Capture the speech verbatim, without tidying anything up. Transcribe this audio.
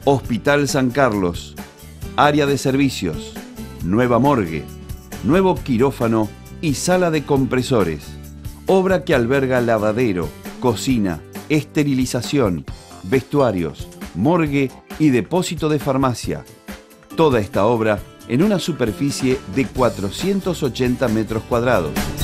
Hospital San Carlos, área de servicios, nueva morgue, nuevo quirófano y sala de compresores. Obra que alberga lavadero, cocina, esterilización, vestuarios, morgue y depósito de farmacia. Toda esta obra en una superficie de cuatrocientos ochenta metros cuadrados.